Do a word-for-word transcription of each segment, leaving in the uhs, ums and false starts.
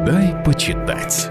Дай почитать.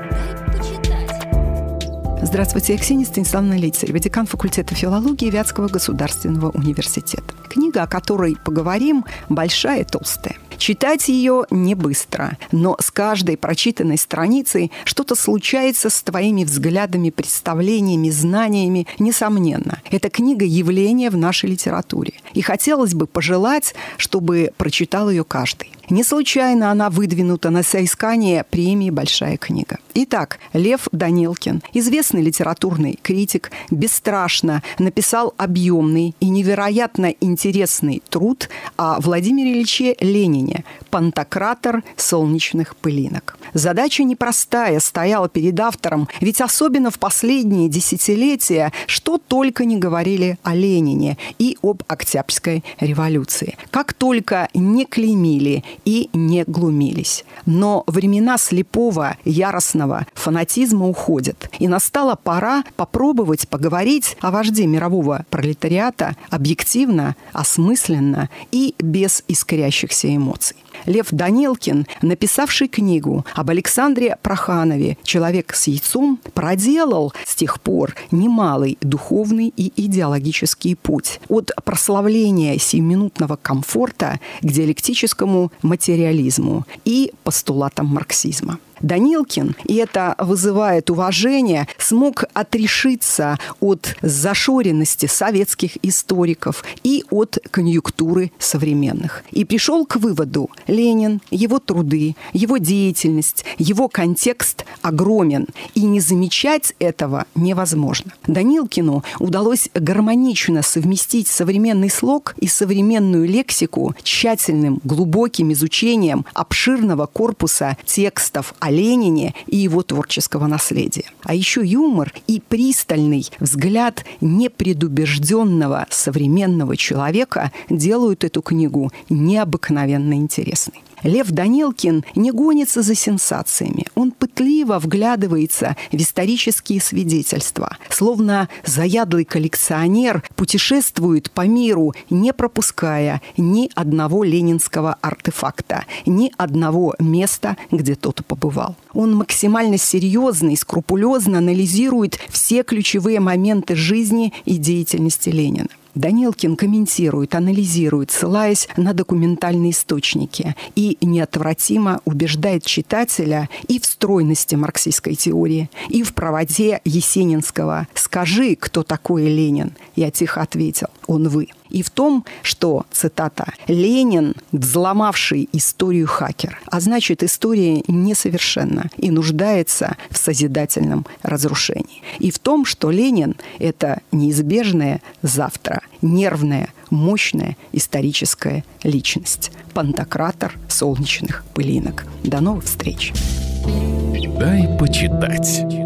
Здравствуйте, я Ксения Станиславовна Лицарева, декан факультета филологии Вятского государственного университета. Книга, о которой поговорим, большая и толстая. Читать ее не быстро, но с каждой прочитанной страницей что-то случается с твоими взглядами, представлениями, знаниями, несомненно. Эта книга – явление в нашей литературе. И хотелось бы пожелать, чтобы прочитал ее каждый. Не случайно она выдвинута на соискание премии «Большая книга». Итак, Лев Данилкин, известный литературный критик, бесстрашно написал объемный и невероятно интересный труд о Владимире Ильиче Ленине «Пантократор солнечных пылинок». Задача непростая стояла перед автором, ведь особенно в последние десятилетия что только не говорили о Ленине и об Октябрьской революции. Как только не клеймили и не глумились. Но времена слепого, яростного фанатизма уходят. И настала пора попробовать поговорить о вожде мирового пролетариата объективно, осмысленно и без искрящихся эмоций. Лев Данилкин, написавший книгу об Александре Проханове «Человек с яйцом», проделал с тех пор немалый духовный и идеологический путь от прославления сиюминутного комфорта к диалектическому материализму и постулатам марксизма. Данилкин, и это вызывает уважение, смог отрешиться от зашоренности советских историков и от конъюнктуры современных. И пришел к выводу: Ленин, его труды, его деятельность, его контекст огромен, и не замечать этого невозможно. Данилкину удалось гармонично совместить современный слог и современную лексику тщательным, глубоким изучением обширного корпуса текстов о Ленине и его творческого наследия. А еще юмор и пристальный взгляд непредубежденного современного человека делают эту книгу необыкновенно интересной. Лев Данилкин не гонится за сенсациями. Он пытливо вглядывается в исторические свидетельства. Словно заядлый коллекционер путешествует по миру, не пропуская ни одного ленинского артефакта, ни одного места, где тот побывал. Он максимально серьезно и скрупулезно анализирует все ключевые моменты жизни и деятельности Ленина. Данилкин комментирует, анализирует, ссылаясь на документальные источники, и неотвратимо убеждает читателя и в стройности марксистской теории, и в правоте есенинского «Скажи, кто такой Ленин?» Я тихо ответил: «Он вы». И в том, что, цитата, «Ленин – взломавший историю хакер, а значит, история несовершенна и нуждается в созидательном разрушении». И в том, что Ленин – это неизбежное завтра, нервная, мощная историческая личность. Пантократор солнечных пылинок. До новых встреч. Дай почитать.